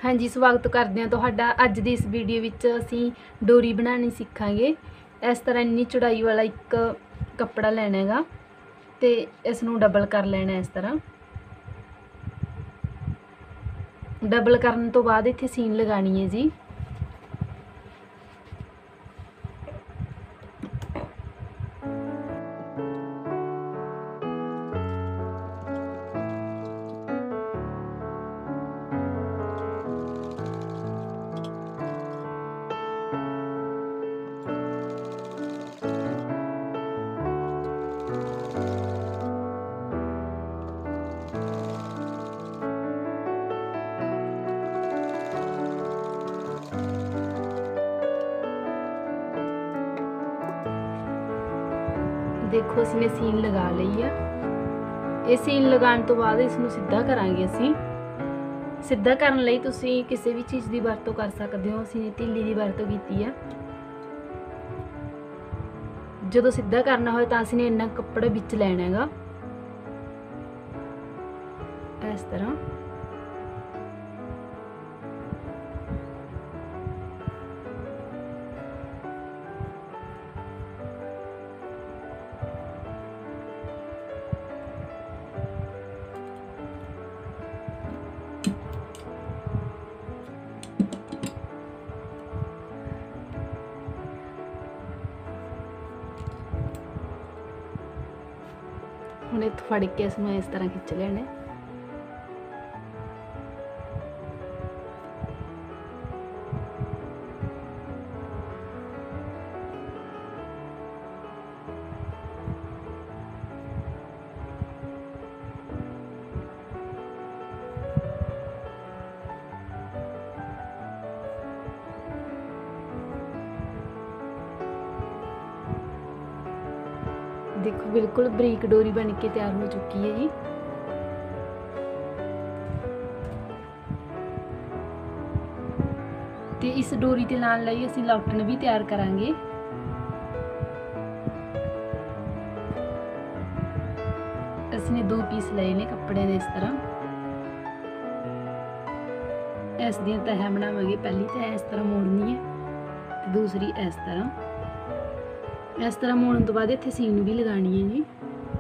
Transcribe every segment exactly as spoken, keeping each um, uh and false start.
हाँ जी, स्वागत करते हैं तुहाडा। अज दी इस वीडियो विच असीं डोरी बनानी सीखांगे। इस तरह इन्नी चौड़ाई वाला एक कपड़ा लैना हैगा ते इसनूं डबल कर लेना। इस तरह डबल करन तो बाद इत्थे सीन लगानी है जी। देखो असीं ने सीन लगा लई है। ये सीन लगाने तो बाद इसनूं सीधा करांगे। असीं सीधा करन लई तुसीं किसी भी चीज़ की वरतों कर सकते हो। असीं तीली की वरतों कीती है। जदों सीधा करना होए तां असीं ने इन्ना कपड़ा विच लैना हैगा इस तरह। हुण इत्थों फड़ के इसमें इस तरह खिंच लेने। देखो बिल्कुल बरीक डोरी बन के तैयार हो चुकी है जी। ते इस डोरी ते लाने लई असीं लौटन भी तैयार करांगे। असीं ने दो पीस लए ने कपड़े दे। इस तरह इस दी तह बनावांगे। पहली तह इस तरह मोड़नी है ते दूसरी इस तरह। इस तरह मोड़न तो बाद इत्थे सीन भी लगानी है जी।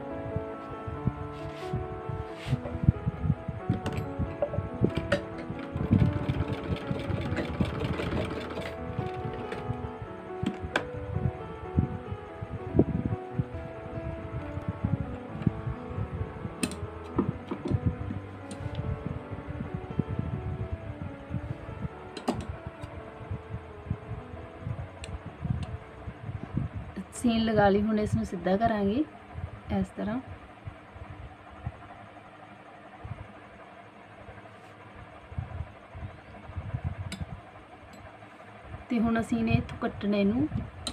सीन लगा ली। हुण इसनूं सीधा करांगे इस तरह। ते हुण असीं ने इत्थों कट्टने नूं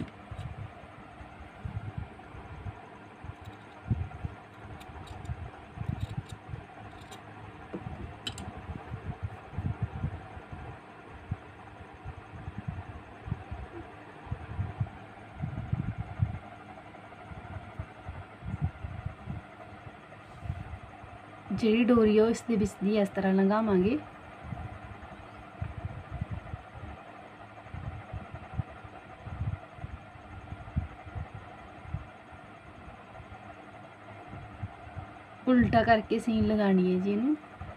ਜਿਹੜੀ डोरी है इस दे विच दी इस तरह लंघावांगे। उल्टा करके सीन लगानी है जी इनू।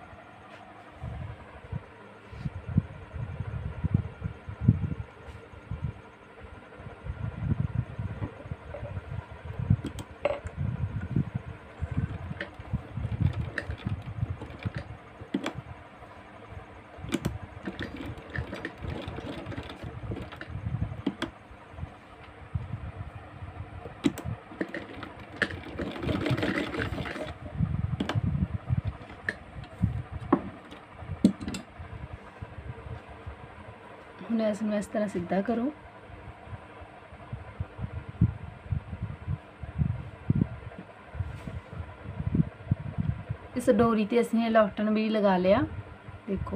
हुण इसनूं इस तरह सीधा करो। इस डोरी ते असीं लौटन भी लगा लिया। देखो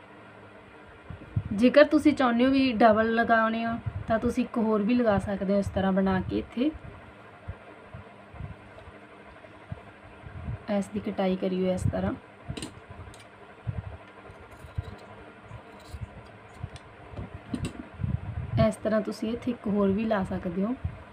जेकर तुसीं चाहुंदे हो भी डबल लगाने हो तां तुसीं एक होर भी लगा सकते हो। इस तरह बना के इत्थे इस दी कटाई करियो इस तरह। ਇਸ ਤਰ੍ਹਾਂ ਤੁਸੀਂ ਇਹ ਥਿੱਕ ਹੋਰ ਵੀ ਲਾ ਸਕਦੇ ਹੋ।